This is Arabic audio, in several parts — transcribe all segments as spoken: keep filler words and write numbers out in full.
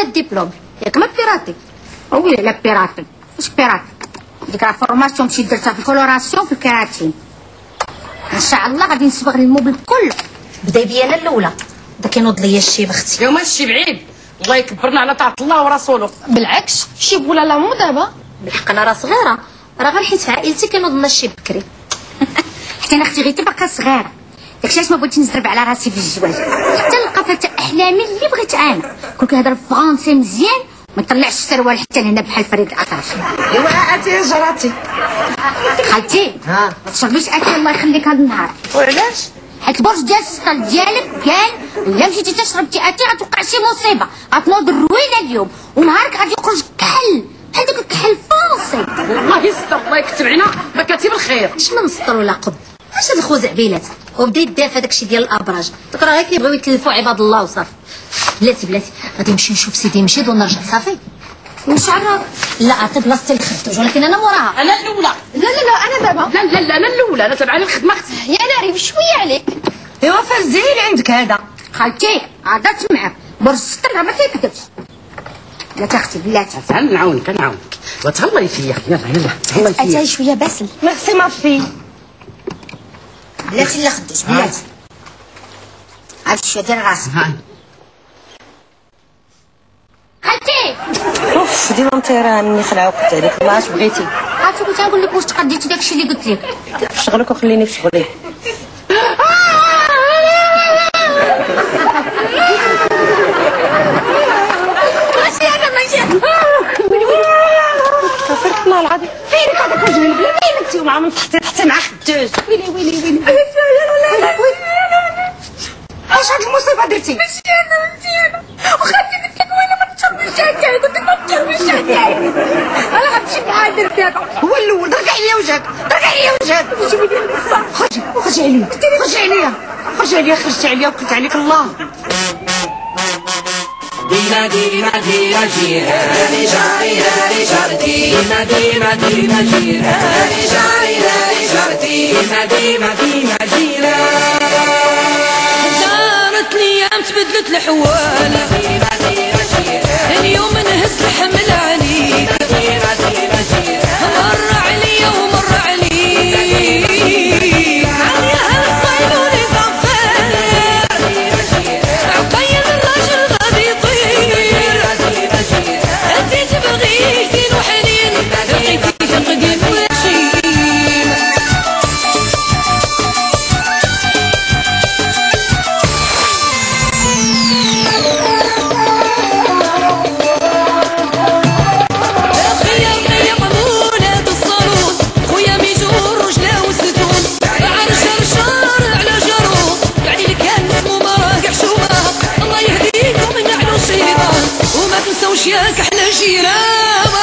فيها الدبلوم ياك ما بيراتي وي لا بيراتي واش بيراتي ديك راه فورماسيون مشيت درتها في الكولوراسيون في الكراتين ان شاء الله غادي نصبغ الموبل كله. بداي بيا انا الاولى دا كينوض ليا الشيب اختي. يوم الشيب عيب الله يكبرنا على طاعه الله ورسوله. بالعكس شيب ولا لا مو دابا بالحق انا راه صغيره راه غير حيت عائلتي كينوض لنا الشيب بكري. حتى انا اختي غير باقا صغيره داكشي علاش ما بغيتش نزرب على راسي في الزواج حتى نلقى فتى احلامي اللي بغيت انا كون كيهضر فرونسي مزيان ما نطلعش السروال حتى لهنا بحال فريد الأطرش. ايوا اتي يا جراتي. خالتي ها ما تشربيش اتي الله يخليك هذا النهار. وعلاش؟ حيت البرج ديال السطل ديالك قال الا مشيتي تشربتي اتي غتوقع شي مصيبه غتنوض الروينه اليوم ونهارك غادي يخرج كحل بحال داك الكحل فاصي. الله يستر الله يكتب علينا مكاتب الخير. شنو نسطر ولا قب اش هاد الخزعبيلات وبدا يدافع داكشي ديال الابراج دوك راه غير كيبغيو يتلفوا عباد الله وصافي. بلاتي بلاتي غادي نمشي نشوف سيدي مشيد ونرجع صافي. مش عرف لا عطي بلاصتي لخرجت ولكن انا موراها. انا الاولى. لا لا لا انا دابا. لا لا لا انا الاولى انا تابعه للخدمه اختي. يا ناري بشويه عليك. ايوا فرزي اللي عندك هذا. خالتي عاد تسمع برج السطل ما تيكذبش. لا اختي بلاتي. تعال نعاونك نعاونك وتهلاي فيا يلا يلا تهلاي فيا. اتاي شويه باسل. ميرسي ما في. بلاتي اللي خديت بلاتي. عاد شويه ديال راسك. خالتي اوف ديما مطيره مني خلعه وقت عليك الله اش بغيتي. عرفتي كنت نقول لك واش تقديتي داكشي اللي قلت لك. في شغلك وخليني في شغلي. ماشي انا ماشي صافرت الله العظيم فينك هذاك وجه البلا فينك انت ومع من تحتي تحتي مع خداج. ويلي ويلي ويلي اش هاد المصيبه درتي؟ ماشي انا ماشي انا وخالتي قلت لك وانا ما تشربش اتاي قلت لك ما تشربش اتاي انا غنمشي معاه درت دابا. هو الاول رجع لي وجهك رجع لي وجهك. خرجي خرجي عليا خرجي عليا خرجي عليا خرجتي عليا وكلت عليك الله. دينا دينا دينا جيراني جاري هاري جارتي دينا دينا دينا جيراني جاري هاري جارتي دينا دينا دينا جيراني. دارت الايام تبدلت الحوال اليوم نهز الحمل عليك مر عليا ومر عليك عليها الصيد ولزعفان عقيل الرجل غادي يطير انتي تبغيتي وحنين لقيتي تقديم وشيم. وشياك احنا جيران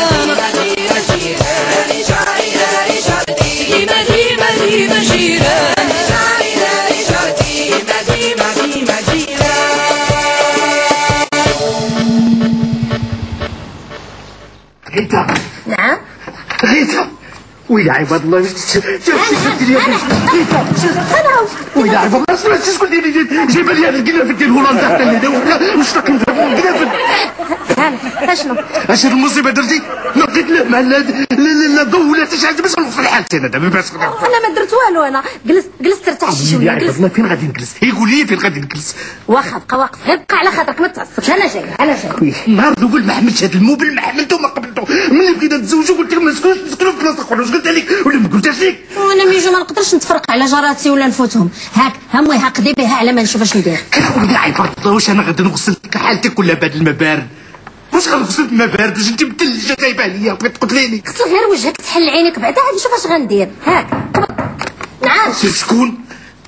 ديما ديما ديما جيران ديما ديما ديما جيران. غيتا نعم غيتا ويلي عباد الله شفتي لي غيتا ويلي عباد الله سمعتي شكون اللي جايبه لي هذا الكلافه ديال هولندا حتى لهنا واش راك الكلافه اشنو اش هاد المصيبه درتي نقيت لا مع لا لا ضو ولا حتى شي حاجه باش نوصل لحالتي انا دابا باش انا ما درت والو انا جلست جلست ارتاح شي شويه جلست. فين غادي نجلس؟ هي قول لي فين غادي نجلس؟ واخا بقى واقف غير بقى على خاطرك ما تعصبش انا جاي انا جاي. النهار الاول ما حملتش هذا الموبل ما حملته ما قبلته ملي بغينا نتزوجوا قلت لك ما نسكنوش نسكنوا في بلاصه اخرى واش قلت لك ولا ما قلتش لك؟ وانا ميجو ما نقدرش نتفرق على جاراتي ولا نفوتهم هاك همي هقضي بها على ما نشوف اش ندير. ويلي عباد الله واش انا غادي نغسل لك حالتك ولا بهذا الماء بارد؟ واش غنغسل بالماء بارد واش انت متلجه جايبه عليا بغيت تقتليني؟ غسل غير وجهك تحل عينيك بعدا غادي نشوف اش غندير هاك. نعم شكون؟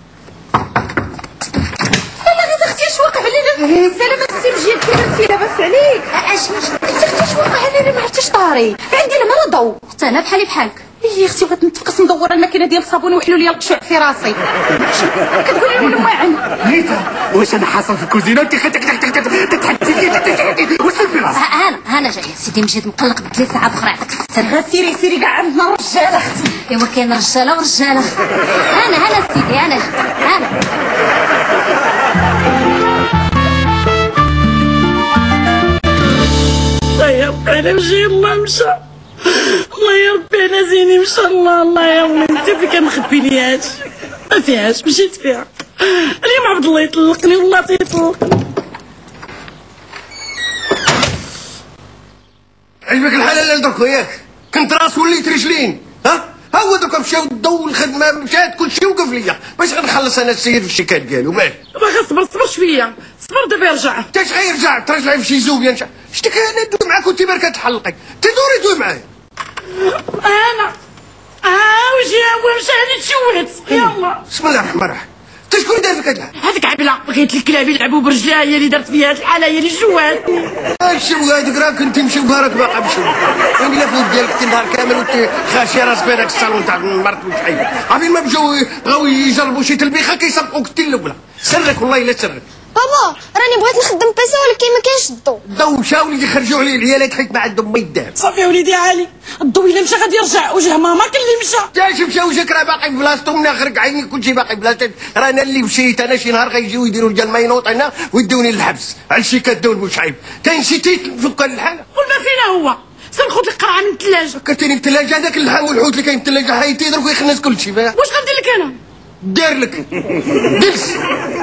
والله غير اختي اش واقع علينا سلامة السي مجيد كي درتي لاباس عليك. اش انت اختي اش واقع علينا ما عرفتيش طاري عندي انا ما ضو حتى انا بحالي بحالك. يا اختي بغيت نتفقس ندور الماكينه ديال الصابون ويحلوا لي القشوع في راسي كتقولي لي واعن غيتا واش انا حاصل في الكوزينه انت تتحدي لي واش في راسك؟ انا انا جايه سيدي مجيد مقلق بثلاث ساعات اخرى يعطيك السر. سيري سيري كاع عندنا الرجاله اختي. ايوا كاين رجاله ورجاله. انا انا سيدي انا جيت انا انا مشي الله مشى. الله يا ربي انا زيني مشى الله. الله يا امي انت فين كنخبي لي هادشي ما فيهاش مشيت فيها. اليوم عبد الله يطلقني والله تيطلقني. عجبك الحلال اللي دركو ياك؟ كنت راس وليت رجلين. ها هو دوكا مشاو داو الخدمه مشات كلشي وقف ليا باش غنخلص انا السيد في الشيكات ديالو. باش باغي صبر صبر شويه صبر دابا يرجع. انت اش غيرجع ترجعي في شي زوبيا انت شتك انا ندوي معاك وانت ما كتحلقي تدوري دوي معايا. انا اه وجا هو مشى نتشوت يلا. بسم الله الرحمن الرحيم. انت شكون دار فيك هاد الحال؟ هذيك عبله بغيت الكلاب يلعبوا برجلها هي اللي درت فيها هاد الحاله هي اللي جواتني. الشو هذيك راه كنت نمشي بهارك باقا بشوي. يعني لا فوق ديالك انت النهار كامل وانت خاشيه راسك في هذاك الصالون تاع مرت وشحال. عارفين ما مشاو بغاو يجربوا شي تلبيخه كيسبقوك انت الاولى. سرك والله الا سرك. بابا راني بغيت نخدم بيسا ولكن ما كاينش الضو. الضو مشاو وليدي خرجوا عليه العيالات حيت ما عندهم ما يدار. صافي وليدي علي الضو الا مشى غادي يرجع وجه ماما كان اللي مشى. جاش مشى وجهك راه باقي في بلاصتو من غرق عيني كلشي باقي في بلاصتو. راه انا اللي مشيت انا شي نهار غيجيو يديروا رجال ما ينوط هنا ويدوني للحبس على شي كدون بوشعيب. كاين شي تيت نفك الحال. قول ما فينا هو سنخذ لك قرعه من الثلاجه. فكرتيني بالثلاجه هذاك اللحم والحوت اللي كاين في الثلاجه حيتي درك ويخنس كلشي. واش غندير لك انا؟ دير لك دلس.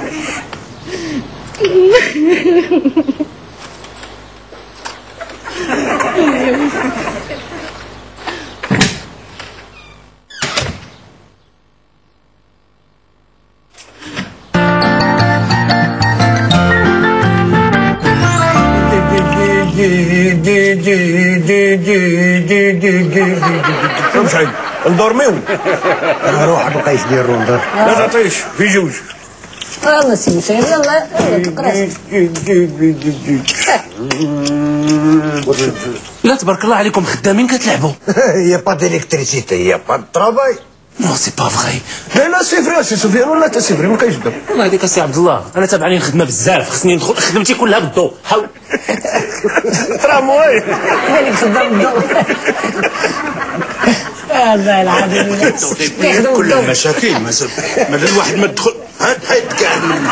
مشعل ندورميو. روح بقيت دير روندر. لا تعطيش في جوج. يلا سيدي سيدي يلا تقراش. لا تبارك الله عليكم خدامين كتلعبوا. يا با ديليكتريسيتي يا با ترافاي. نو سي با فغي. لا لا سي فري سي سفيان ولا تا سي فري ما كاينش الدم. والله هذيك السي عبد الله انا تابعني الخدمه بزاف خصني ندخل خدمتي كلها بالضوء. حاول ترامواي مالك خدام الضو. الله العظيم كل المشاكل مازال الواحد ما دخل هاد حيد كاع.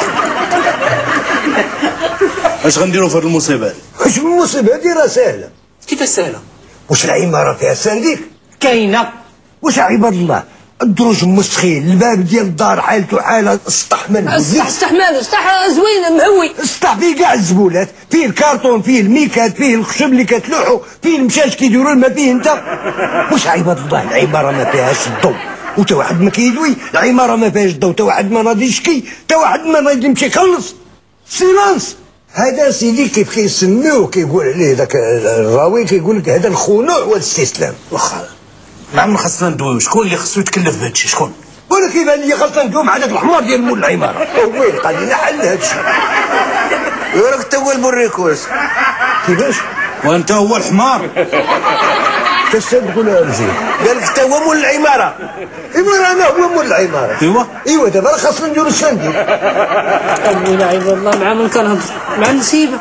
اش غنديروا في هاد المصيبه؟ واش المصيبه هادي راه ساهله. كيفاش سهله؟ واش العماره فيها سانديك؟ كاينه. واش عباد الله الدروج مسخين الباب ديال الدار حالته حاله السطح من السطح السطح مالو السطح زوين مهوي. السطح فيه كاع الزبولات فيه الكارطون فيه الميكات فيه الخشب اللي كتلوحوا فيه المشاش كيديروا ما فيه انت. واش عباد الله العماره ما فيهاش الضوء وتا واحد ما كيدوي. العماره ما فيهاش الضوء تا واحد ما غادي يشكي تا واحد ما غادي يمشي يخلص. سيلانس. هذا سيدي كيف كيسميوه كيقول عليه ذاك الراوي كيقول لك هذا الخنوع والاستسلام. واخا نعم خاصنا ندويو. شكون اللي خصو يتكلف بهادشي شكون؟ وانا كيبان لي خاصنا ندويو مع هذاك الحمار ديال مول العماره. وين قال لنا حل هادشي. راك انت هو المريكوس. كيفاش؟ وانت هو الحمار. كاش تقول يا رجل؟ قال لك انت هو مول العماره. ايوا انا هو مول العماره. ايوا ايوا دابا راه خاصنا نديرو الساندي. لا عباد الله مع من كنهضر مع النسيبه.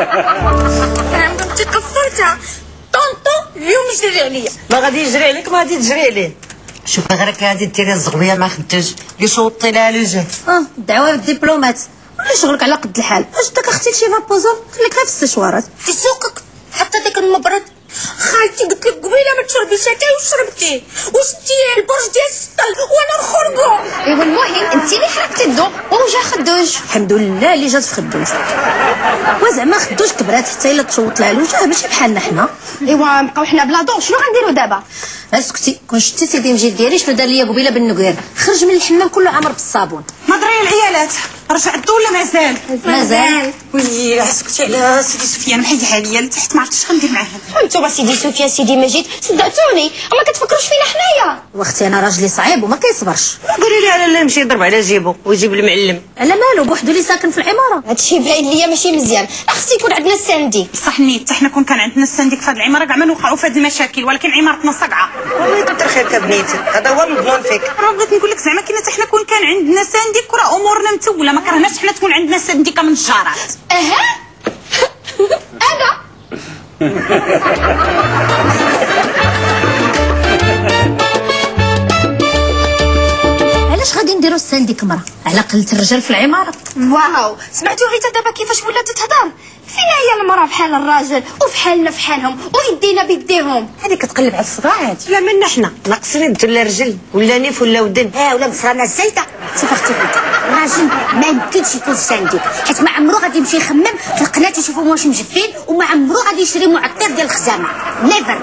انت قصرتها طونطو اليوم يجري عليا. ما غادي يجري عليك ما غادي تجري عليه. شوف غيرك غادي ديري الزغبيه ما خداش اللي صوتي لها على الوجه. اه الدعوه بالدبلومات ولا شغلك على قد الحال. واش داك اختي شي فابوزون خليك غير في السشوارات. في سوقك حتى داك المبرد خالتي قلت لك قبيله ما تشربيش حتى وشربتي. واش انت البرج ديال السطل وانا نخرجوا. ايوا المهم انت اللي حرقتي الضو وجا خدوج. الحمد لله اللي جات في خدوج. وزعما خدوج كبرات حتى الا تشوط لها الوجه ماشي بحالنا حنا. ايوا نبقاو حنا بلا ضو شنو غنديروا دابا؟ اسكتي كون شتي سيدي مجيد ديالي شنو دار ليا قبيله بالنقير خرج من الحمام كله عامر بالصابون. ما دري العيالات رجع الضو ولا مازال؟ مازال. وي اسكتي على سيدي سفيان محيدها عليا لتحت ما عرفتش غندير معاها. انتوما سيدي سفيان سيدي مجيد صدعتوني ما كتفكروش فينا حنايا. واختي انا راجلي صعيب وما كيصبرش. قولي لي على لا يمشي يضرب على جيبو ويجيب المعلم. على مالو بوحدو اللي ساكن في العماره. هادشي باين ليا ماشي مزيان. خص يكون عندنا الساندي. صح نيت حتى حنا كون كان عندنا السنديك في هذه العماره كاع ما نوقعوا في هذه المشاكل ولكن عمارتنا صقعه. والله كتر خيرك بنيتي هذا هو المضمون فيك. راه بغيت نقول لك زعما كاين حتى حنا كون كان عندنا سنديك راه امورنا متوله ما كرهناش حنا تكون عندنا سنديكه من الجارات. اها انا علاش غادي نديرو السانديك مرة على قلة الرجال في العمارة؟ واو سمعتوا غيتا دابا كيفاش ولات تهضر فين هي المراه بحال الراجل وفحالنا فحالهم ويدينا بيديهم؟ هذيك كتقلب على الصداع هادي. لا منا حنا ناقصين يد ولا رجل ولا نيف ولا ودن. اه ولا مصرانه الزايده. شوف اختي فهمتي الراجل ما يمكنش يكون سانديك حيت ما عمرو غادي يمشي يخمم في القناه يشوفهم واش مجفين وما عمرو غادي يشري معطر ديال الخزامه نيفر.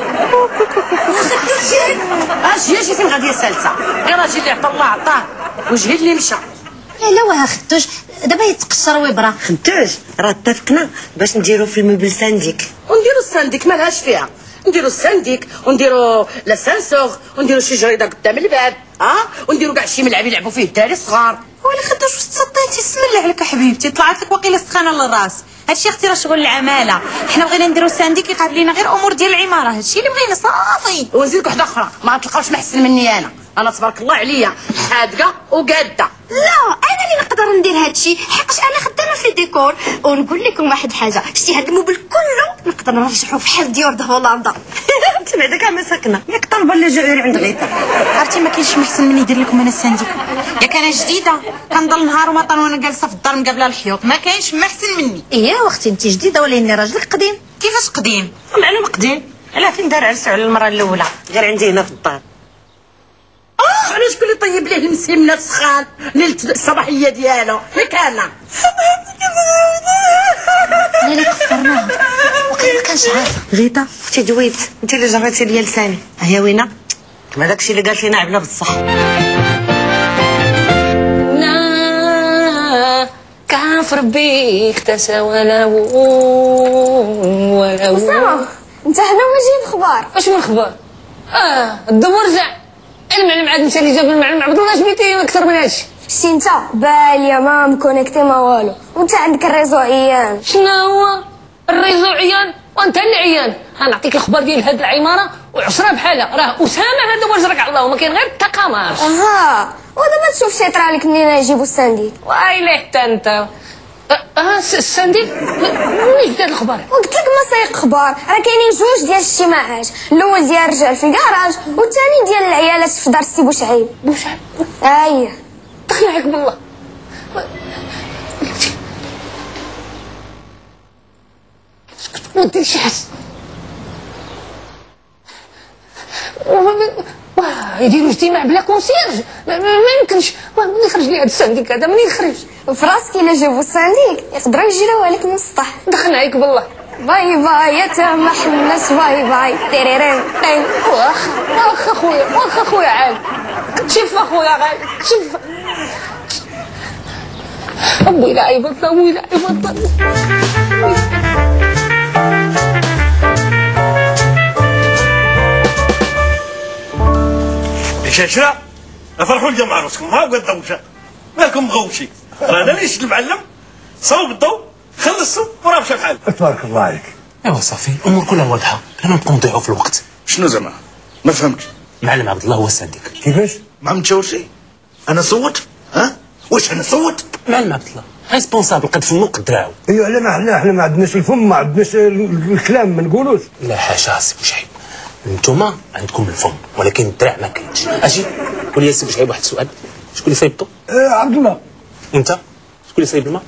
اش هي شي سين غادي سالسه غير راجل اللي عطا الله عطاه وجهي اللي مشى. لا لا واه خدوش دابا يتقشر ويبرا. خدوش راه اتفقنا باش نديرو في الموبل سانديك ونديرو السانديك مالهاش فيها. نديرو السانديك ونديرو لاسانسور ونديرو شي جريده قدام الباب ها ونديرو كاع شي ملعب يلعبوا فيه الدراري الصغار. ولا خدوش واش تصديتي بسم الله عليك حبيبتي طلعت لك واقيلا سخانه للراس. هادشي اختي راه شغل العماله. حنا بغينا نديرو سانديك يقابل لينا غير امور ديال العماره. هادشي اللي بغينا صافي. ونزيدك وحده اخرى ما غتلقاوش محسن مني انا. انا تبارك الله عليا حادقه وقاده. لا انا اللي نقدر ندير هادشي حقاش انا خدامه في ديكور. ونقول لكم واحد الحاجه شتي هاد الموبل كله نقدر نرجعو فحال ديور د هولندا. انت بعدا كاع مساكنه ياك طالبه اللي جاي عند غيتا. عرفتي ما كاينش محسن مني يدير لكم انا السانديك. ياك انا جديده كنضل نهار وما طال وانا جالسه في الدار مقابله الحيوط ما كاينش محسن مني. ايوا اختي انت جديده ولاني راجلك قديم. كيفاش قديم؟ معلوم قديم. علاه فين دار عرسو على المره الاولى غير عندي هنا في الدار. اه علاش شكون اللي طيب ليه المسيمنات سخان ليله الصباحيه ديالو ياك انا. لا لا كفرناها وقيلا كانش عارفه. غيتا اختي دويت انت اللي جريتي ليا لساني. ها وينه كما داكشي اللي قالت لينا عبنا بصح. نا كافر بيك تساولا ولا اسامه انت هنا ما جايب خبار؟ واش من خبار؟ اه الدور رجع المعلم عاد مشى اللي جاب المعلم عبد الله. اش بغيتي اكثر من هادشي؟ شتي انت باليا ما مكونيكتي ما والو وانت عندك الريزو عيان. شنو هو الريزو عيان وانت اللي عيان؟ غنعطيك الخبر ديال هاد العماره وعشرة بحالها. راه اسامه هذا واش راك على الله ما كاين غير التقامار. اها ودابا تشوف شي طرا لك منين يجيبوا السانديك. وايلي حتى انت. اه السانديك منين جبت هاد الخبر؟ قلت لك ما سايق خبار. راه كاينين جوج ديال الاجتماعات الاول ديال الرجال في الكراج والثاني ديال العيالات في دار السي بوشعيب. بوشعيب اييه دخل عليك بالله. ما ديرش شي حس واه يديروا اجتماع بلا كونسيرج ما, ما يمكنش. واه منين يخرج لي هذا السانديك هذا منين يخرج؟ فراسك الا جابوا السانديك يقدروا يجيروها لك من السطح. دخل عليك بالله. باي باي يا تمح الناس باي باي تيريرين طين. واخا واخا خويا واخا خويا عاد شوف اخويا غالي شوف ابوي لا يبطل ابوي لا يبطل. شاشرة افرحوا الجماعة راسكم ها بقى الضوشة مالكم مغوشي. رانا ليش المعلم صوب الضوء خلصوا وراه مشى بحال. تبارك الله عليك. ايوا صافي الامور كلها واضحه. انا نبقاو نضيعوا في الوقت. شنو زعما ما فهمتش؟ المعلم عبد الله هو السانديك. كيفاش؟ ما عم تشاورشي انا صوت ها واش انا صوت؟ المعلم عبد الله ريسبونسابل قد فمو قد دراعو. ايوا على ما حنا حنا ما عندناش الفم ما عندناش الكلام ما نقولوش. لا حاشا سي بوشعيب نتوما عندكم الفم ولكن الدراع ما كاينش. اجي قول لي سي بوشعيب واحد السؤال. شكون اللي صايب الضو؟ آه عبد الله. وانت شكون اللي صايب الماء؟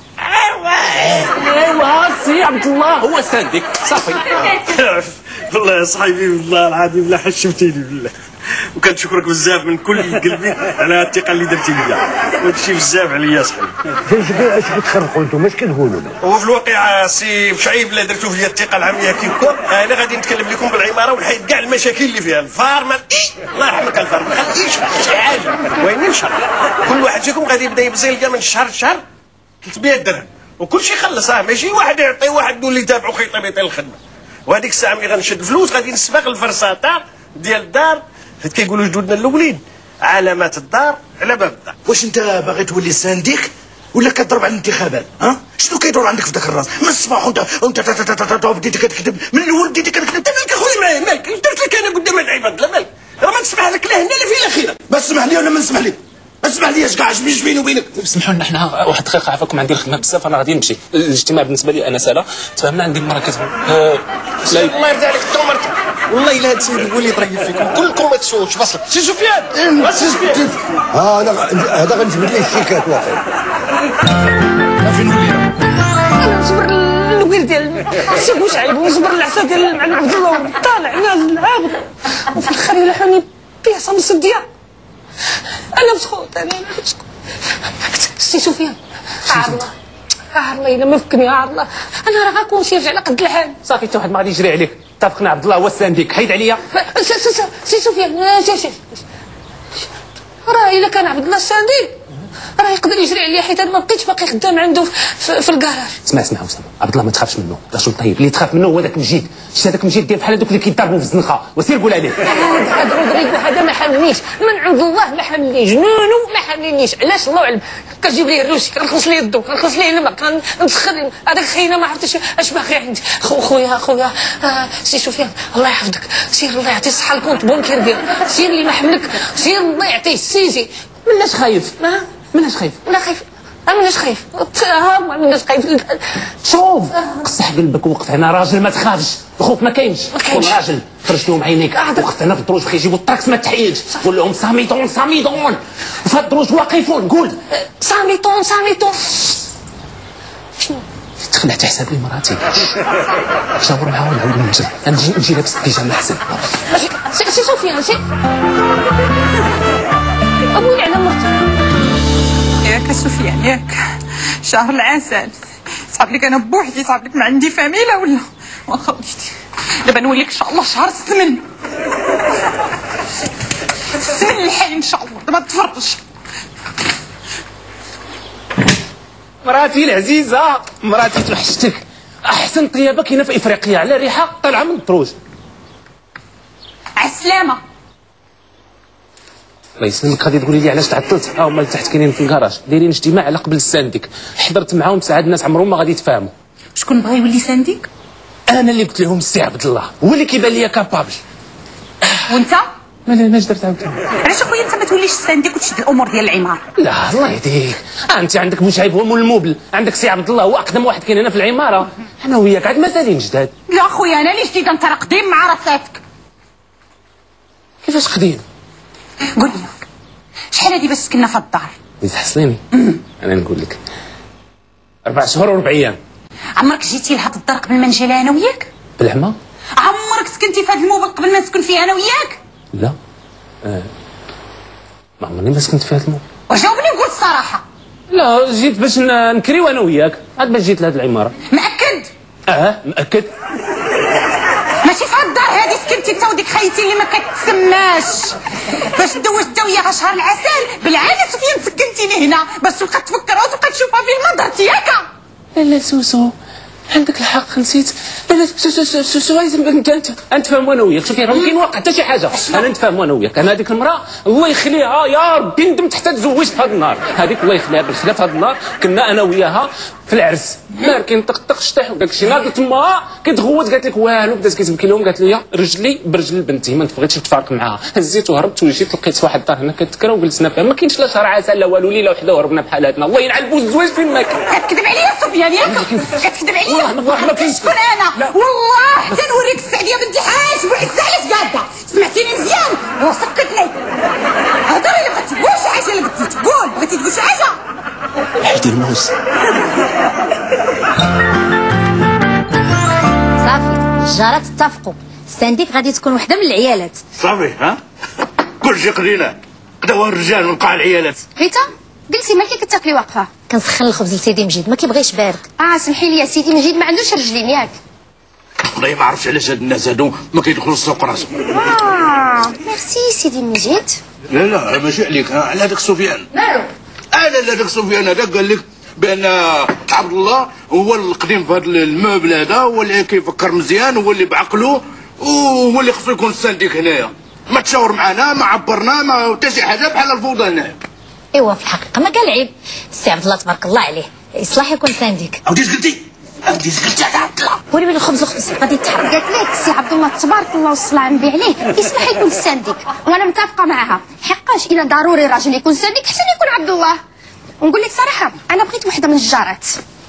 ايوا سي عبد الله هو السانديك صافي. والله يا صاحبي والله العظيم لا حشمتيني بالله وكنشكرك بزاف من كل قلبي على الثقه اللي درتي ليا. هادشي بزاف عليا صاحبي. اش كتخرقوا انتم اش كتقولوا؟ هو في الواقع سي بشعيب اللي درتو فيا الثقه العاميه كيفكم. انا غادي نتكلم لكم بالعماره ونحيد كاع المشاكل اللي فيها. الفار ما الله يرحمك الفار ما خليش شي حاجه وين نشهر. كل واحد فيكم غادي يبدا يبزي ليا من الشهر للشهر ثلاثمية درهم وكل شيء خلص. اه ماشي واحد يعطي واحد اللي يتابعو خيط بيطيل الخدمه. وهذيك الساعه ملي غنشد فلوس غادي نسبق الفرساطه ديال الدار. حيت كيقولوا جدودنا الاولين علامات الدار على باب الدار. واش انت باغي تولي سانديك ولا كتضرب على الانتخابات؟ ها شنو كيدور عندك في ذاك الراس من الصباح وانت وانت بديتي كتكتب من الاول بديتي كتكتب. انت مالك اخويا مالك درت لك انا قدام العباد لا مالك راه ما تسمح لك لا هنا لا في الاخيره. بس اسمح لي ولا ما نسمح لي؟ اسمح لي اش كاع بيني بيني وبينك. سمحوا لنا حنا واحد الدقيقه عافاكم عندي الخدمه بزاف انا غادي نمشي. الاجتماع بالنسبه لي انا سالا تفاهمنا. عندي المراه كتب آه لا الله يرضي عليك انت ومرتك والله الا هاد السيد يقول لي طريق فيكم كلكم ما تسولش بصل. سي سفيان سي سفيان ها انا هذا غنجبد ليه الشيكات واخا. فين ولينا؟ انا نصبر الوير ديال سي بوشعيب ونجبر العصا ديال المعلم عبد الله طالع نازل عابط وفي الاخر يلحوني بيعصا من السديه. انا مسخوط انا مسخوط. سي سفيان عار الله عار الله الا ما فكني عار الله انا راه غنكون سيرجع على قد الحال. صافي حتى واحد ما غادي يجري عليك، اتفقنا عبد الله هو السانديك، حيد عليا. سي سفيان شوف شوف راه الا كان عبد الله السانديك راه يقدر يجري عليا حيت انا ما بقيتش باقي خدام عنده في, في الكراج. اسمع اسمع اسامه، عبد الله ما تخافش منه، رجل طيب، اللي تخاف منه هو داك مجيد، شتي هذاك مجيد ديال بحال هذوك اللي كيضربوا في الزنقه، وسير قول عليه. هذا هذا رودريغو هذا ما حملنيش من عند الله، ما حملني جنونو ما حملنيش، علاش الله اعلم. كتجيب لي الروسي كنخلص ليه الضو كنخلص ليه الماء كنسخن هذاك خينا ما عرفتش اش باقي عندي. خويا خويا آه سي سفيان الله يحفظك، سير الله يعطي الصحه الكونت بونكير ديالك، سير اللي ما حملك سير الله يعطيه السيزي. مناش خايف مناش خايف ولا خايف انا مناش خايف ها مناش خايف. شوف قصح قلبك ووقف هنا راجل ما تخافش، الخوف ما كاينش، كون راجل خرج لهم عينيك وقف هنا في الدروج بغا يجيبوا الطراكس ما تحيدش، قول لهم صاميتون صاميتون وفي هاد الدروج واقفون قول صاميتون صاميتون. شنو تخلعت حساب لي مراتي شاور معاها ونعاود نجي نجي نجي لابس البيجامه احسن. سي سفيان سي ابوي على مرتي ياك سفيان ياك شهر العسل صعب لك انا بوحدي، صعب لك ما عندي فاميله ولا واخا وليدي دابا نوليك ان شاء الله شهر الثمن الثمن الحي ان شاء الله دابا تفرج. مراتي العزيزه مراتي توحشتك، احسن طيابه كاينه في افريقيا على ريحه طالعه من الدروج. على السلامه. الله يسلمك، غادي تقولي لي علاش تعطلت؟ ها هما اللي تحت كاينين في الكراج دايرين اجتماع على قبل السانديك، حضرت معاهم ساعه الناس عمرهم ما غادي يتفاهموا. شكون بغى يولي سانديك؟ انا اللي قلت لهم السي عبد الله هو اللي كيبان ليا كابابل. وانت؟ ما لا ماش درت عاوتاني. علاش اخويا انت ما توليش سانديك وتشد الامور ديال العماره؟ لا الله يهديك، انت عندك بوشعيب هو مول الموبل، عندك سي عبد الله هو اقدم واحد كاين هنا في العماره، انا وياك عاد مثالين جداد. لا اخويا انا اللي جديده انت راه قديم مع راساتك. كيفاش قديم؟ قول لي شحال هادي باش سكننا في الدار؟ تحصليني انا نقول لك اربع شهور وربع ايام. عمرك جيتي لهاد الدار قبل ما نجي لها انا وياك؟ بالعمى؟ عمرك سكنتي في هاد الموبل قبل ما نسكن فيه انا وياك؟ لا آه. ما عمرني ما سكنت في هاد الموبل. وجاوبني وقول الصراحه. لا جيت باش نكريو انا وياك، عاد باش جيت لهاد العماره. مأكد؟ اه مأكد. ماشي في هاد الدار هادي سكنتي انت وديك خيتي اللي ما كتسماش باش دوزت انت وياها شهر العسل بالعانه سفيان سكنتيني هنا باش تبقى تفكر وتبقى تشوفها في المنظر ياك. لا لا سوسو عندك الحق نسيت. لا لا سوسو سوسو سوسو انت انت نتفاهموا انا وياك، شوفي راه ممكن واقع حتى شي حاجه، انا نتفاهموا انا وياك. انا هذيك المراه الله يخليها يا ربي ندمت حتى تزوجت في هذا النهار، هذيك الله يخليها بالخلاف في هذا النهار كنا انا وياها في العرس نار كينطقطق شطح وداك الشيء، ناضت تما كتغوت قالت لك والو، بدات كتبكي لهم قالت لي رجلي برجل بنتي ما بغيتش نتفارق معاها، هزيت وهربت وجيت لقيت واحد الدار هنا كتكرا وجلسنا فيها، ما كاينش لا شهر عسل لا والو، ليله وحده وهربنا بحال هادنا. الله يلعن بو الزواج فين ما كان. كتكذب عليا سفيان ياك؟ كتكذب عليا؟ والله ما كاينش. شكون انا؟ والله حتى نوريك السعديه بنتي حاج وعزه علاش قاده، سمعتيني مزيان وسكتني. هضري الا بغيتي تقول شي حاجه اللي بغيتي تقول، بغيتي تقول شي حاجه حيد الموس. صافي الجارات اتفقوا، السانديك غادي تكون وحده من العيالات. صافي ها كلشي قدينا قداو الرجال ونقع العيالات. ريتا قلتي مالكي كتاكلي واقفه؟ كنسخن الخبز لسيدي مجيد ما كيبغيش بارد. اه سمحي لي يا سيدي مجيد ما عندوش رجلين ياك. والله ما عرفتش علاش هاد الناس هادو ما كيدخلوش السوق راسهم. اه ميرسي سيدي مجيد. لا لا ماشي عليك، على هذاك سفيان. مالو؟ انا هذاك سفيان هذاك قال لك بان عبد الله هو القديم في هذا الموبل هذا، هو اللي كيفكر مزيان، هو اللي بعقله، وهو اللي خصو يكون السانديك هنايا. ما تشاور معنا ما عبرنا ما حتى شي حاجه بحال الفوضى هنايا. ايوا في الحقيقه ما قال عيب، السي عبد الله تبارك الله عليه يصلح يكون سانديك. عاودي قلتي عاودي قلتي على عبد الله. وري بين الخبز الخبز غادي يتحرك. قالت لك السي عبد الله تبارك الله والصلاه على النبي عليه يسمح يكون السانديك، وانا متفقه معها حقاش الا ضروري راجل يكون سانديك حسن يكون عبد الله. ونقول لك صراحه انا بغيت وحده من الجارات.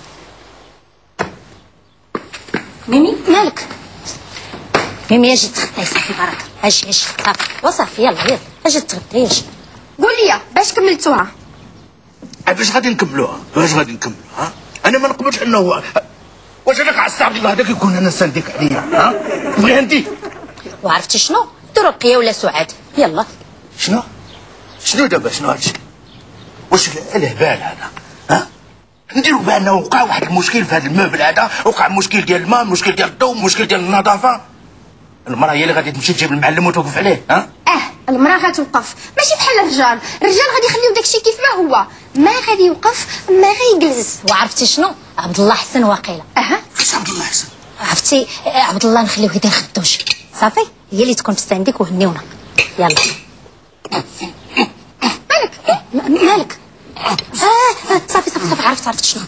ميمي مالك؟ ميمي اجي تغطي صافي بركه، اجي اجي صافي وصافي يلا يلا اجي تغطي اجي. قول لي باش كملتوها؟ باش غادي نكملوها باش غادي نكملوها؟ انا ما نقبلش انه واش هذاك عز عبد الله هذاك يكون انا سانديك عليا ها تبغي انت وعرفتي شنو ديروا رقيه ولا سعاد يلا. شنو شنو دابا شنو هادشي واش الهبال هذا ها نديروا بالنا وقع واحد المشكل في هذا الموبل هذا وقع مشكل ديال الماء مشكل ديال الضوء مشكل ديال النظافه المراه هي اللي غادي تمشي تجيب المعلم وتوقف عليه ها اه المراه غتوقف ماشي بحال الرجال الرجال غادي يخليو داكشي كيف ما هو ما غادي يوقف ما غيجلس. وعرفتي شنو عبد الله حسن واقيلا اها اش عبد الله حسن عرفتي عبد الله نخليوه يدير خدوش صافي هي اللي تكون في ستانديك وهنيونا يلا. مالك مالك اه صافي صافي صافي عرفت عرفت شنو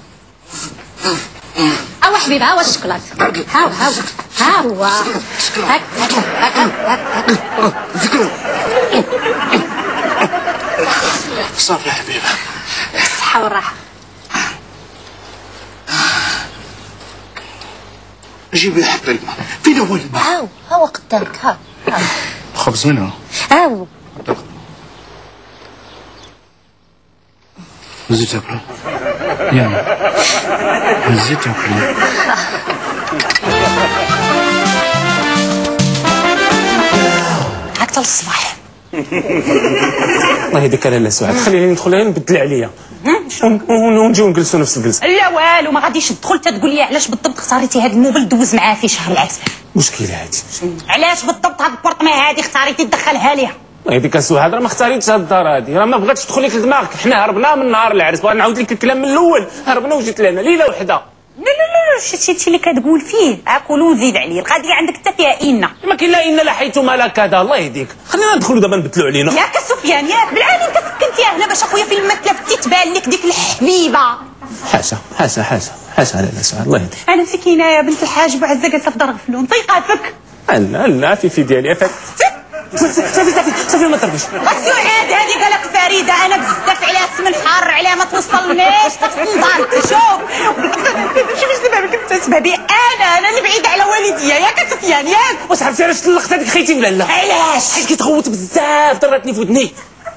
اوا حبيبه ها هو الشوكولات ها هو ها هو ها هو هاك هاك هاك صافي يا حبيبه الصحه والراحه. جيبي حتى الماء فين هو الماء ها هو ها هو قدامك ها ها خبز منها ها هو زيت تاكلو يلا زيت تاكلو هاك حتى للصباح. الله يهديك لاله سعاد خليني ندخل غير نبدل عليا ونجيو نجلسوا نفس الجلسه. لا والو ما غاديش تدخل تتقول لي علاش بالضبط اختاريتي هذا الموبل دوز معاه في شهر العسل. مشكله هادي علاش بالضبط هاد البورطمي هادي اختاريتي تدخلها ليها؟ الله يهديك سعاد راه ما اختاريتش هاد الدار هادي راه ما بغاتش تدخل لك لدماغك حنا هربنا من نهار العرس بغيت نعاود لك الكلام من الاول هربنا وجيت لهنا ليله وحده. لا لا لا شتي هادشي اللي كتقول فيه اكل وزيد عليه القضيه عندك حتى فيها ان ما كاين لا ان لا حيت ما لا كذا الله يهديك خلينا ندخلوا دابا نبدلوا علينا. ياك سفيان ياك بالعاني انت سكنتيها هنا باش اخويا في المثله فتي تبان لك ديك الحبيبه. حاشا حاشا حاشا حاشا لاله سعاد الله يهديك. انا مسكينه يا بنت الحاج بعزه جالسه في دار غفلون طيقاتك. لا لا في في ديالي افك صافي صافي صافي ما تربش. السعاد هذه قالك فريده انا بزاف عليها السم الحار عليها ما توصلنيش تنضرب شوف شوف باش دابا كنت سبابي انا انا اللي بعيده على والديا ياك سفيان ياك. واش عرفتي علاش طلقت هذيك خيتي ولا لا؟ علاش؟ حيت كيتغوت بزاف ضرتني في ودني.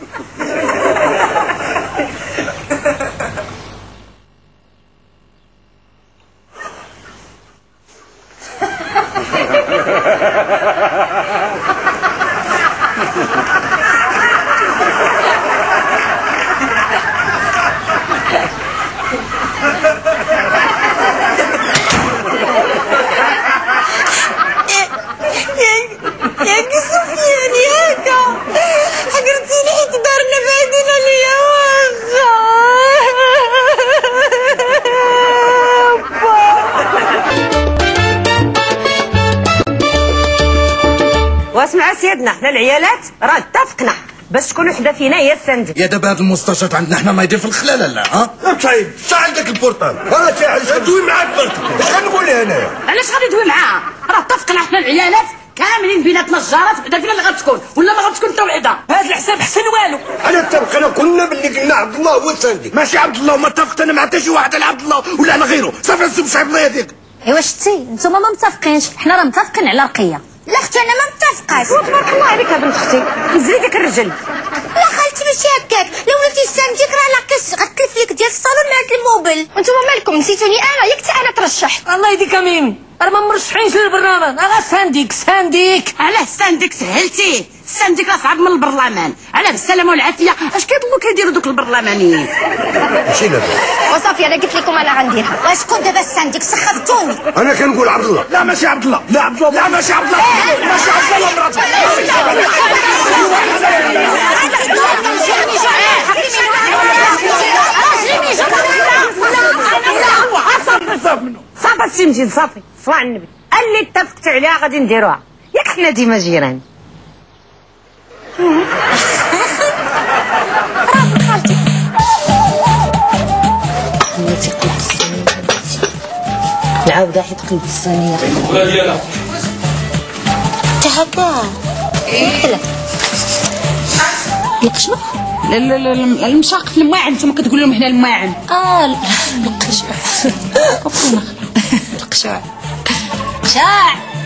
ياك سفيان ياك حقرتيني حيت دارنا بعيدين عليا واخا. واسمع سيدنا حنا العيالات راه اتفقنا باش تكون وحده فينا هي السندي. يا دابا هاد المستشفى عندنا حنا ما يدير في الخلال لا ها طيب شعل داك البورطال ها شعل دوي معاك برك اش غنقول انايا علاش غادي ندوي معاها راه اتفقنا حنا العيالات كاملين بيناتنا الجارات بعدا فينا اللي غتكون ولا ما غتكون حتى وحده. هذا الحساب حسن والو. انا اتفقنا كنا باللي قلنا عبد الله هو الساندي ماشي عبد الله وما اتفقت انا مع حتى شي واحد على عبد الله ولا على غيره صافي نسيب شعب الله يهديك. ايوا شتي نتوما ما متفقينش حنا راه متفقين على رقيه. لا اختي انا ما متفقاش. تبارك الله عليك يا بنت اختي نزلي داك الرجل. لا خالتي ماشي هكاك لو ولفتي السانديك راه لاكس غتكلف لك ديال الصالون مع هاد الموبل وانتوما مالكم نسيتوني انا ياك حتى انا ترشحت. الله يديك ميمي راه ما مرشحينش للبرلمان راه سانديك سانديك. علاه سانديك سهلتيه السانديك راه صعب من البرلمان علاه بالسلامه والعافيه اش كيطلبوا كيديروا دوك البرلمانيين. ماشي لاباس وصافي انا قلت لكم انا غنديرها. وشكون دابا السانديك سخفتوني. انا كنقول عبد الله. لا ماشي عبد الله لا عبد الله لا ماشي عبد الله ماشي عبد الله مراتي صافي سي مجيد صافي صلاه على النبي اللي اتفقت عليها غادي نديروها ياك حنا ديما جيران. خليتي قلب الصينيه نعاود حيت قلب الصينيه ولا ديالها حتى هكا لا ياك شنو لا لا لا المشاق في الماعن نتوما كتقولوا لهم هنا الماعن. اه القشوع القشوع شاع